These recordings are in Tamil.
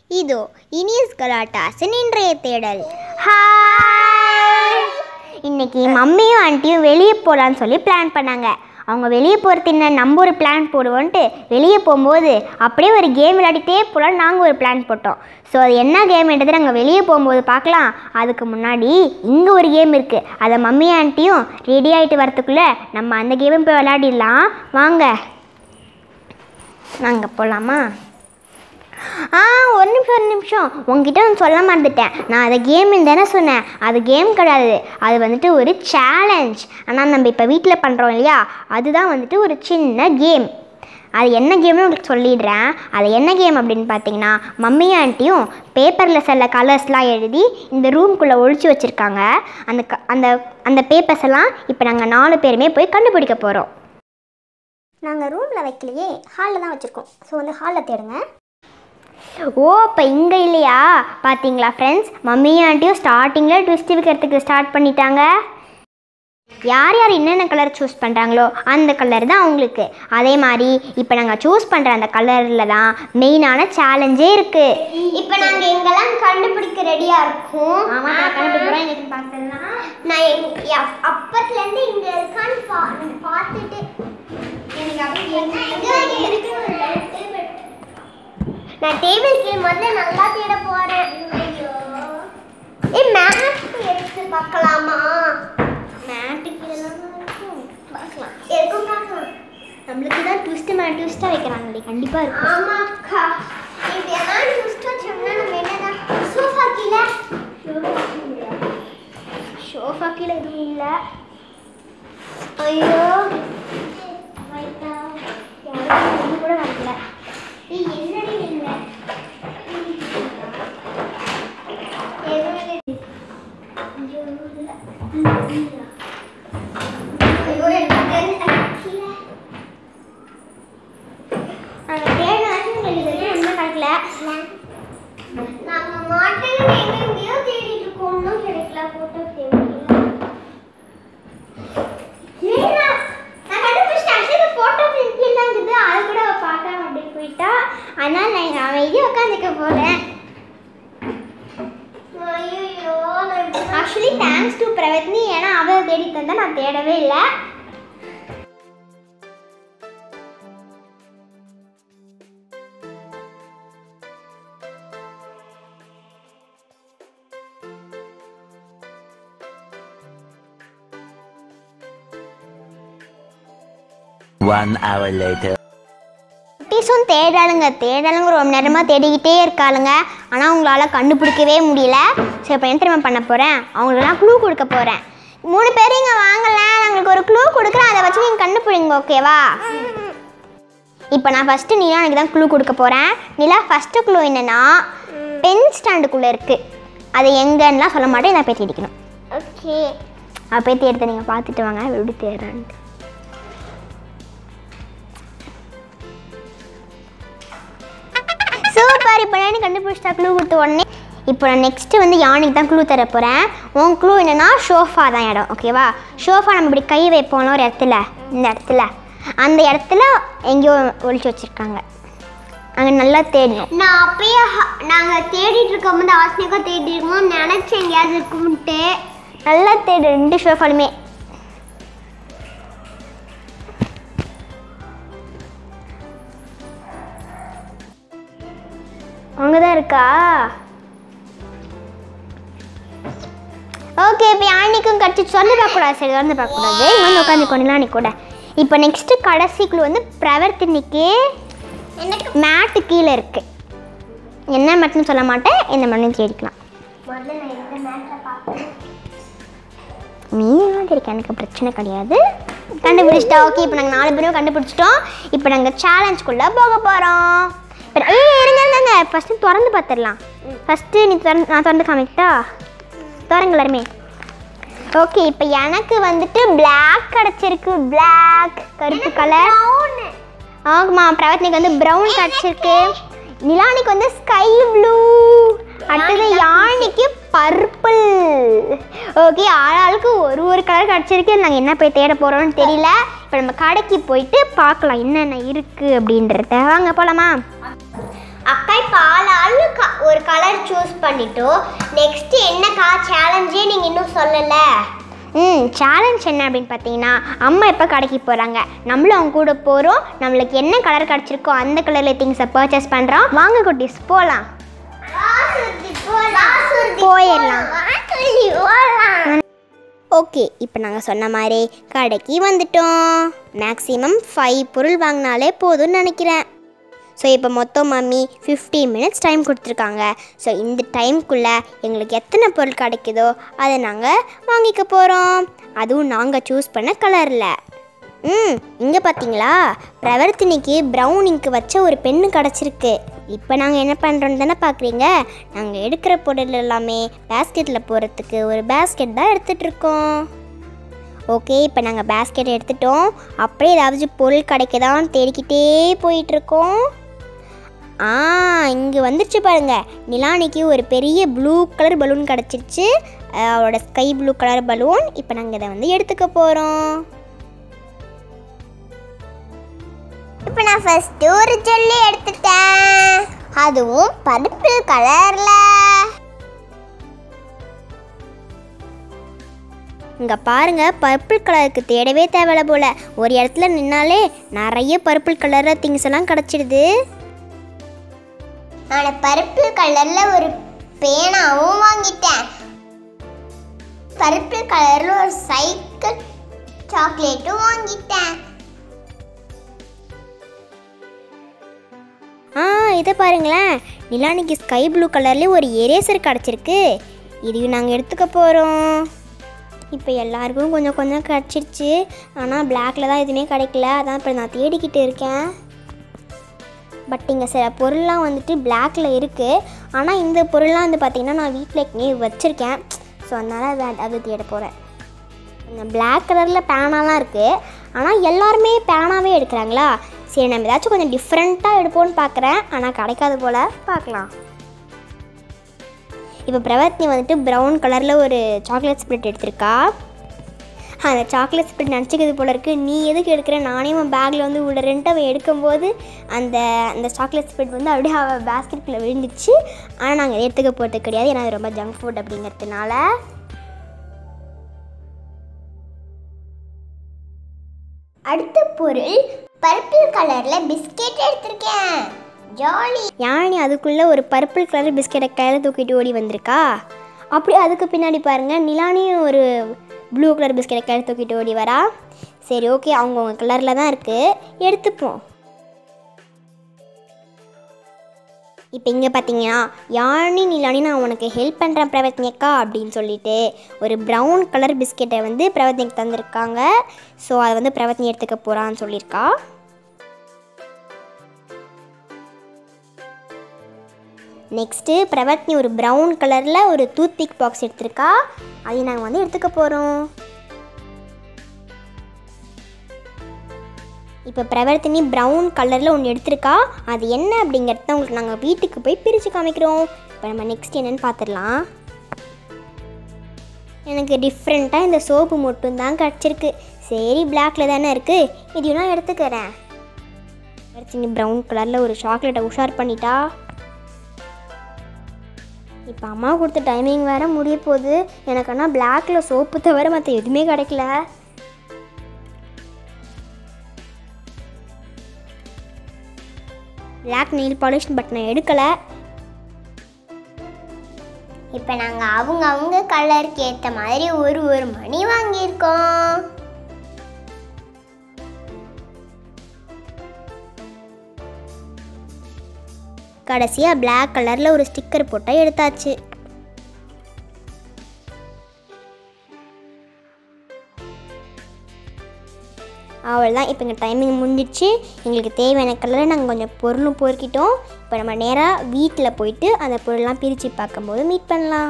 இதோ இனியஸ் கலாட்டாஸின் இன்றைய தேடல். ஹாய்! இன்னைக்கு மம்மியும் ஆண்டியும் வெளியே போகலான்னு சொல்லி பிளான் பண்ணாங்க. அவங்க வெளியே போகிறது என்ன, நம்ம ஒரு பிளான் போடுவோன்ட்டு வெளியே போகும்போது அப்படியே ஒரு கேம் விளையாடிட்டே போகலான்னு நாங்கள் ஒரு பிளான் போட்டோம். ஸோ அது என்ன கேம்ன்றது நாங்கள் வெளியே போகும்போது பார்க்கலாம். அதுக்கு முன்னாடி இங்கே ஒரு கேம் இருக்குது. அதை மம்மி ஆண்டியும் ரெடி ஆகிட்டு வரத்துக்குள்ளே நம்ம அந்த கேமை போய் விளையாடிடலாம். வாங்க, நாங்கள் போகலாமா? ஒரு நிமிஷம் உங்ககிட்ட நான் சொல்ல மறந்துட்டேன். நான் அதை கேம்னு தானே சொன்னேன். அது கேம் கிடையாது, அது வந்துட்டு ஒரு சேலஞ்ச். ஆனால் நம்ம இப்போ வீட்டில் பண்ணுறோம் இல்லையா, அதுதான் வந்துட்டு ஒரு சின்ன கேம். அது என்ன கேம்னு உங்களுக்கு சொல்லிடுறேன். அது என்ன கேம் அப்படின்னு பார்த்தீங்கன்னா, மம்மி ஆண்டியும் பேப்பரில் சில கலர்ஸ்லாம் எழுதி இந்த ரூம்குள்ளே ஒழிச்சு வச்சுருக்காங்க. அந்த பேப்பர்ஸ் எல்லாம் இப்போ நாங்கள் 4 பேருமே போய் கண்டுபிடிக்க போகிறோம். நாங்கள் ரூமில் வைக்கலையே, ஹாலில் தான் வச்சுருக்கோம். ஸோ வந்து ஹாலில் தேடுங்க. ஓ, இப்போ இங்கே இல்லையா? பார்த்தீங்களா ஃப்ரெண்ட்ஸ், மம்மி ஆண்டியும் ஸ்டார்டிங்கில் ட்விஸ்ட் வைக்கிறதுக்கு ஸ்டார்ட் பண்ணிட்டாங்க. யார் யார் என்னென்ன கலர் சூஸ் பண்ணுறாங்களோ அந்த கலர் தான் அவங்களுக்கு. அதே மாதிரி இப்போ நாங்கள் சூஸ் பண்ணுற அந்த கலரில் தான் மெயினான சேலஞ்சே இருக்குது. இப்போ நாங்கள் எங்கெல்லாம் கண்டுபிடிக்க ரெடியாக இருக்கோம். ஆமாம், கண்டுபிடிக்கிறோம். எங்களுக்கு பார்த்தோம்னா நான் அப்பத்துலேருந்து இங்கே இருக்கான்னு பார்த்துட்டு நான் டேபிள் கீழ் முதல்ல நல்லா தேட போகிறேன். மேட் எடுத்து பார்க்கலாமா? மேட்டு கீழெல்லாம் பார்க்கலாம், எதுக்கும் பார்க்கலாம். நம்மளுக்கு தான் ட்விஸ்ட்டாக வைக்கிறாங்களே, கண்டிப்பாக இருக்கும். ஆமாக்கா, இது எல்லாம் ட்விஸ்ட் வச்சோம்னா நம்ம என்னதான் சோஃபா கீழே எதுவும் இல்லை. ஐயோ யாரும் கூட வரல. என்னடி இல்லை நாங்கள் மாட்டேன்னு எங்கெங்கேயோ தேடிட்டு இருக்கோம், ஒன்றும் கிடைக்கல. போட்டோ போயிட்டா, அதனால் நான் அமைதியாக உட்காந்துக்க போகிறேன். ஆக்சுவலி தேங்க்ஸ் டு பிரவத்னி, ஏன்னா அவரை தேடி தந்தா நான் தேடவே இல்லை. One hour later. குட்டீஸும் தேடலுங்க ரொம்ப நேரமாக தேடிக்கிட்டே இருக்காளுங்க. ஆனால் அவங்களால கண்டுபிடிக்கவே முடியல. ஸோ இப்போ என்ன தெரியுமா பண்ண போகிறேன், அவங்களுக்குலாம் க்ளூ கொடுக்க போகிறேன். 3 பேரும் இங்கே வாங்கல, நான் உங்களுக்கு ஒரு க்ளூ கொடுக்குறேன், அதை வச்சு நீங்கள் கண்டுபிடிங்க, ஓகேவா? இப்போ நான் ஃபஸ்ட்டு நிலானுக்கு தான் க்ளூ கொடுக்க போகிறேன். நிலா, ஃபஸ்ட்டு க்ளூ என்னென்னா பென் ஸ்டாண்டுக்குள்ளே இருக்குது. அது எங்கன்னுலாம் சொல்ல மாட்டேன், நான் போய் தேடிக்கணும். ஓகே, போய் தேடுத்த நீங்கள் பார்த்துட்டு வாங்க எப்படி தேடுறான்ட்டு. சூப்பர், இப்போ நான் கண்டுபிடிச்சா க்ளூ கொடுத்த உடனே. இப்போ நான் நெக்ஸ்ட்டு வந்து யானைக்கு தான் க்ளூ தர போகிறேன். உன் க்ளூ என்னென்னா ஷோஃபா தான் இடம், ஓகேவா? ஷோஃபா நம்ம இப்படி கை வைப்போம்ல ஒரு இடத்துல, இந்த இடத்துல, அந்த இடத்துல எங்கேயோ ஒழிச்சு வச்சுருக்காங்க. அங்கே நல்லா தேடணும். நான் அப்பயே நாங்கள் தேடிட்டு இருக்கும்போது ஆசையாக தேடிட்டு இருக்கோம், நினச்சேன் எங்கேயாவது இருக்கும்ட்டு. நல்லா தேடு 2 ஷோஃபாலுமே. அங்கே தான் இருக்கா? ஓகே, இப்போ யானைக்கும் கடிச்சு திறந்து பார்க்கக்கூடாது. சரி, திறந்து பார்க்கக்கூடாது. இங்கே வந்து உட்காந்துக்கோ நிலானி கூட. இப்போ நெக்ஸ்ட்டு கடைசிக்குள்ள வந்து பிரவர்த்தினிக்கு எனக்கு மேட்டு கீழே இருக்குது. என்ன மேட்னு சொல்ல மாட்டேன், இந்த மேட்னு தேடிக்கலாம். முதல்ல நான் எந்த மேட்டை பார்ப்பேன். நீ தெரிக்க, எனக்கு பிரச்சனை கிடையாது. கண்டுபிடிச்சிட்டா? ஓகே, இப்போ நாங்கள் 4 பேரும் கண்டுபிடிச்சிட்டோம். இப்போ நாங்கள் சேலஞ்சுக்குள்ளே போக போகிறோம். இருங்க, ஃபஸ்ட்டு திறந்து பார்த்துடலாம். ஃபஸ்ட்டு நான் திறந்து காமிக்கிட்டா? திறங்க எல்லாருமே. ஓகே, இப்போ எனக்கு வந்துட்டு பிளாக் கிடச்சிருக்கு. பிளாக், கருப்பு கலர். ஆமாம், பிரவத்னிக்கு வந்து ப்ரௌன் கிடச்சிருக்கு. நிலானிக்கு வந்து ஸ்கை ப்ளூ. அடுத்தது யானைக்கு பர்பிள். ஓகே, ஆளாளுக்கு ஒரு கலர் கிடச்சிருக்கு. நாங்கள் என்ன போய் தேட போகிறோம்னு தெரியல. இப்போ நம்ம கடைக்கு போயிட்டு பார்க்கலாம் என்னென்ன இருக்குது அப்படின்றத. வாங்க போகலாமா? அக்கா இப்போ ஆளாளுக்கு பண்ணிட்டோம். நெக்ஸ்ட் என்னக்கா சேலஞ்சே நீங்கள் இன்னும் சொல்லலை? சேலஞ்ச் என்ன அப்படின்னு பார்த்தீங்கன்னா, அம்மா எப்போ கடைக்கு போகிறாங்க, நம்மளும் அவங்க கூட போகிறோம். நம்மளுக்கு என்ன கலர் கிடச்சிருக்கோ அந்த கலரில் திங்ஸை பர்ச்சேஸ் பண்ணுறோம். வாங்க குட்டீஸ் போகலாம். போயிடலாம். ஓகே, இப்போ நாங்கள் சொன்ன மாதிரி கடைக்கு வந்துட்டோம். மேக்ஸிமம் 5 பொருள் வாங்கினாலே போதும்னு நினைக்கிறேன். ஸோ இப்போ மொத்தம் மம்மி 15 மினிட்ஸ் டைம் கொடுத்துருக்காங்க. ஸோ இந்த டைம்குள்ளே எங்களுக்கு எத்தனை பொருள் கிடைக்குதோ அதை நாங்கள் வாங்கிக்க போகிறோம். அதுவும் நாங்கள் சூஸ் பண்ண கலரில். இங்கே பார்த்தீங்களா, பிரவர்த்தினிக்கு ப்ரௌன் இங்க்கு வச்ச ஒரு பென்னு கிடச்சிருக்கு. இப்போ நாங்கள் என்ன பண்ணுறோன்னு தானே பார்க்குறீங்க. நாங்கள் எடுக்கிற பொருள் எல்லாமே பேஸ்கெட்டில் போகிறதுக்கு ஒரு பேஸ்கெட் தான் எடுத்துகிட்ருக்கோம். ஓகே, இப்போ நாங்கள் பேஸ்கெட் எடுத்துட்டோம். அப்படியே ஏதாவது பொருள் கிடைக்குதான்னு தேடிக்கிட்டே போயிட்டுருக்கோம். இங்கே வந்துருச்சு பாருங்கள். நிலானிக்கு ஒரு பெரிய ப்ளூ கலர் பலூன் கிடச்சிருச்சு. அவளோட ஸ்கை ப்ளூ கலர் பலூன். இப்போ நாங்கள் இதை வந்து எடுத்துக்க போகிறோம். இப்போ நான் ஃபர்ஸ்ட் ஒரு ஜெல்லி எடுத்துட்டேன், அதுவும் பர்பிள் கலர்ல. இங்கே பாருங்கள், பர்பிள் கலருக்கு தேடவே தேவையில்ல போல். ஒரு இடத்துல நின்னாலே நிறைய பர்பிள் கலரில் திங்ஸ் எல்லாம் கிடச்சிடுது. நான் பர்பிள் கலர்ல ஒரு பேனாவும் வாங்கிட்டேன். பர்பிள் கலர்ல ஒரு சைக்கிள் சாக்லேட்டும் வாங்கிட்டேன். இதை பாருங்களேன், நிலானிக்கு ஸ்கை ப்ளூ கலர்லேயே ஒரு எரேசர் கிடச்சிருக்கு. இதையும் நாங்கள் எடுத்துக்க போகிறோம். இப்போ எல்லாருக்கும் கொஞ்சம் கொஞ்சம் கிடச்சிருச்சு. ஆனால் பிளாக்கில் தான் எதுவுமே கிடைக்கல. அதான் இப்போ நான் தேடிக்கிட்டு இருக்கேன். பட் இங்கே சில பொருள்லாம் வந்துட்டு பிளாக்கில் இருக்குது. ஆனால் இந்த பொருள்லாம் வந்து பார்த்திங்கன்னா நான் வீட்டில் ஏற்கனவே வச்சுருக்கேன். ஸோ அதனால் அது தேட போகிறேன். இந்த பிளாக் கலரில் பேனாலாம் இருக்குது. ஆனால் எல்லாருமே பேனாவே எடுக்கிறாங்களா? சரி, நம்ம ஏதாச்சும் கொஞ்சம் டிஃப்ரெண்ட்டாக எடுப்போம்னு பார்க்குறேன். ஆனால் கிடைக்காது போல். பார்க்கலாம். இப்போ பிரவர்த்தினி வந்துட்டு ப்ரௌன் கலரில் ஒரு சாக்லேட் ஸ்ப்ரெட் எடுத்திருக்கா. அந்த சாக்லேட் ஸ்ப்ரெட் நினச்சிக்கிறது போல இருக்குது. நீ எதுக்கு எடுக்கிற, நானே அவன் பேக்கில் வந்து விடுறேன்ட்டு அவன் எடுக்கும்போது அந்த சாக்லேட் ஸ்ப்ரெட் வந்து அப்படியே அவள் பேஸ்கெட்டில் விழுந்துச்சு. ஆனால் நாங்கள் எடுத்துக்க போகிறது கிடையாது, ஏன்னா அது ரொம்ப ஜங்க் ஃபுட் அப்படிங்கிறதுனால. அடுத்த பொருள் பர்பிள் கலர்ல பிஸ்கெட் எடுத்திருக்கேன். ஜாலி. யானி அதுக்குள்ளே ஒரு பர்பிள் கலர் பிஸ்கெட்டை கையில் தூக்கிட்டு ஓடி வந்திருக்கா. அப்படியே அதுக்கு பின்னாடி பாருங்கள், நிலானியும் ஒரு ப்ளூ கலர் பிஸ்கெட்டை கையில் தூக்கிட்டு ஓடி வரா. சரி, ஓகே, அவங்கவுங்க கலரில் தான் இருக்குது, எடுத்துப்போம். இப்போ இங்கே பார்த்தீங்கன்னா, யானி நிலானி நான் உனக்கு ஹெல்ப் பண்ணுறேன் பிரவர்த்தினி அக்கா அப்படின்னு சொல்லிட்டு ஒரு ப்ரௌன் கலர் பிஸ்கெட்டை வந்து பிரவர்த்தினிக்கு தந்திருக்காங்க. ஸோ அதை வந்து பிரவர்த்தினி எடுத்துக்க போகிறான்னு சொல்லியிருக்கா. நெக்ஸ்ட்டு பிரவர்த்தினி ஒரு ப்ரௌன் கலரில் ஒரு டூத்பிக் பாக்ஸ் எடுத்திருக்கா. அதையும் நாங்கள் வந்து எடுத்துக்க போகிறோம். இப்போ பிரவர்த்தினி ப்ரௌன் கலரில் ஒன்று எடுத்திருக்கா. அது என்ன அப்படிங்கிறத உங்களுக்கு நாங்கள் வீட்டுக்கு போய் பிரித்து காமிக்கிறோம். இப்போ நம்ம நெக்ஸ்ட் என்னென்னு பார்த்துடலாம். எனக்கு டிஃப்ரெண்ட்டாக இந்த சோப்பு மட்டும்தான் கிடச்சிருக்கு. சரி, பிளாக்கில் தானே இருக்குது, இதையும் நான் எடுத்துக்கிறேன். பிரவர்த்தினி ப்ரௌன் கலரில் ஒரு சாக்லேட்டை உஷார் பண்ணிட்டா. இப்போ அம்மா கொடுத்த டைமிங் வேறு முடிய போகுது. எனக்கு ஆனால் பிளாக்கில் சோப்பு தவிர மற்ற எதுவுமே கிடைக்கல. பிளாக் நெயில் பாலிஷ் பட் நான் எடுக்கலை. இப்போ நாங்கள் அவங்க கலருக்கு ஏற்ற மாதிரி ஒரு மணி வாங்கியிருக்கோம். கடைசியாக பிளாக் கலரில் ஒரு ஸ்டிக்கர் போட்டால் எடுத்தாச்சு. அவ்வளோதான். இப்போ எங்கள் டைமிங் முடிஞ்சிடுச்சு. எங்களுக்கு தேவையான கலரில் நாங்கள் கொஞ்சம் பொருளும் பொறுக்கிட்டோம். இப்போ நம்ம நேராக வீட்டில் போயிட்டு அந்த பொருள்லாம் பிரித்து பார்க்கும்போது மீட் பண்ணலாம்.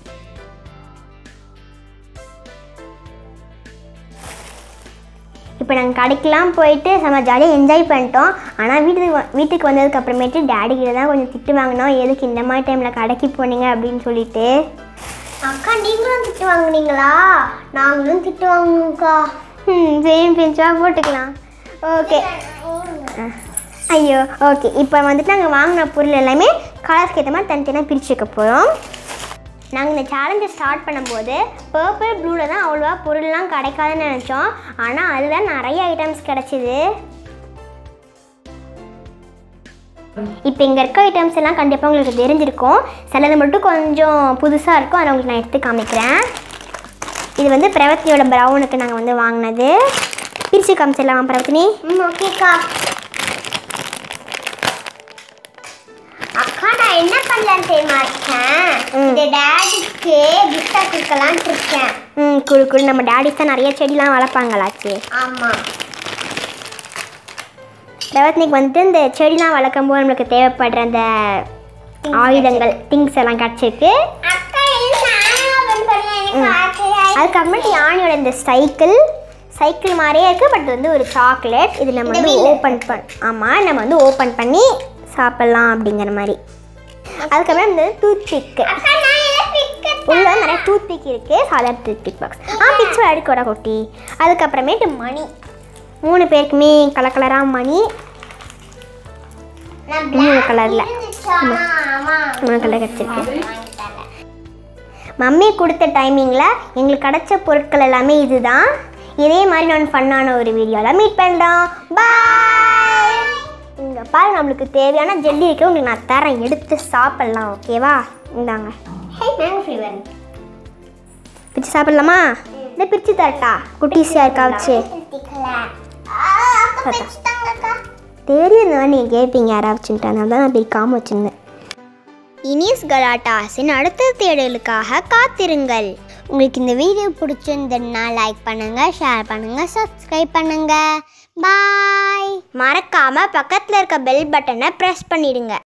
இப்போ நாங்கள் கடைக்கெலாம் போயிட்டு செம்ம ஜாலியாக என்ஜாய் பண்ணிட்டோம். ஆனால் வீட்டுக்கு வந்ததுக்கு அப்புறமேட்டு டேடிக்கிட்ட தான் கொஞ்சம் திட்டு வாங்கினோம். எதுக்கு இந்த மாதிரி டைமில் கடைக்கு போனீங்க அப்படின்னு சொல்லிட்டு. அக்கா, நீங்களும் திட்டு வாங்குனீங்களா? நாங்களும் திட்டு வாங்குவோம்க்கா. சேம் பெஞ்சாக போட்டுக்கலாம். ஓகே. ஐயோ, ஓகே. இப்போ வந்துட்டு நாங்கள் வாங்கின பொருள் எல்லாமே கலர்ஸ்க்கு ஏற்ற மாதிரி தனித்தனியாக பிரித்து வைக்க போகிறோம். நாங்கள் இந்த சேலஞ்சை ஸ்டார்ட் பண்ணும்போது பர்பிள் ப்ளூவில் தான் அவ்வளோவா பொருள்லாம் கிடைக்காதுன்னு நினச்சோம். ஆனால் அதில் நிறைய ஐட்டம்ஸ் கிடச்சிது. இப்போ இங்கே இருக்க ஐட்டம்ஸ் எல்லாம் கண்டிப்பாக உங்களுக்கு தெரிஞ்சிருக்கும். சிலது மட்டும் கொஞ்சம் புதுசாக இருக்கும், அதை உங்களுக்கு நான் எடுத்து காமிக்கிறேன். இது வந்து பிரவத்தினியோட ப்ரௌனுக்கு நாங்கள் வந்து வாங்கினது. பிரித்து காமிச்சிடலாம் பிரவத்தினி. ஓகேக்கா. அக்கா நான் என்ன பண்ணலான்னு தெரியுமா இருக்கேன், இந்த டேடிக்கு கிஃப்டா கொடுக்கலான்ட்டு இருக்கேன். குழு நம்ம டேடி தான் நிறைய செடிலாம் வளர்ப்பாங்களாச்சு. ஆமாம். பிரவத்னிக்கு வந்துட்டு இந்த செடிலாம் வளர்க்கும் போது நம்மளுக்கு தேவைப்படுற அந்த ஆயுதங்கள் திங்ஸ் எல்லாம் கிடச்சிருக்கு. அக்கா அதுக்கப்புறமேட்டு யானையோட இந்த சைக்கிள் மாதிரியே இருக்குது. பட் வந்து ஒரு சாக்லேட். இது நம்ம வந்து நம்ம வந்து ஓப்பன் பண்ணி சாப்பிட்லாம் அப்படிங்கிற மாதிரி. அதுக்கப்புறம் இந்த டூத்பிக்கு உள்ள நிறைய டூத்பிக் இருக்குது. சாதாரண டூத்பிக் பாக்ஸ். பிக்சர் அடிக்கோட கொட்டி. அதுக்கப்புறமேட்டு மணி 3 பேருக்குமே கலர் கலராக மணி 3 கலரில் 3 கலர் கிடச்சிருக்கு. மம்மி கொடுத்த டைமிங்கில் எங்களுக்கு கிடச்ச பொருட்கள் எல்லாமே இதுதான். இதே மாதிரி நான் ஃபன்னான ஒரு வீடியோவில் மீட் பண்ணுறோம். பாய். இங்கே பாரு, நம்மளுக்கு தேவையான ஜெல்லி இருக்குது. உங்களுக்கு நான் தரேன், எடுத்து சாப்பிட்லாம். ஓகேவா? இந்தாங்க. பிரித்து சாப்பிட்லாமா? இந்த பிரித்து தரட்டா? குட்டீஸாக இருக்கா வச்சு தெரியும். நீங்கள் கேட்பீங்க யாராச்சுன்ட்டு, அதனால தான் நான் பிரிக்காமல் வச்சுருந்தேன். இனிஸ் கலாட்டாஸின் அடுத்த தேடலுக்காக காத்திருங்கள். உங்களுக்கு இந்த வீடியோ பிடிச்சிருந்ததுன்னா லைக் பண்ணுங்கள், ஷேர் பண்ணுங்கள், சப்ஸ்கிரைப் பண்ணுங்கள். பாய். மறக்காமல் பக்கத்தில் இருக்க பெல் பட்டனை ப்ரெஸ் பண்ணிடுங்க.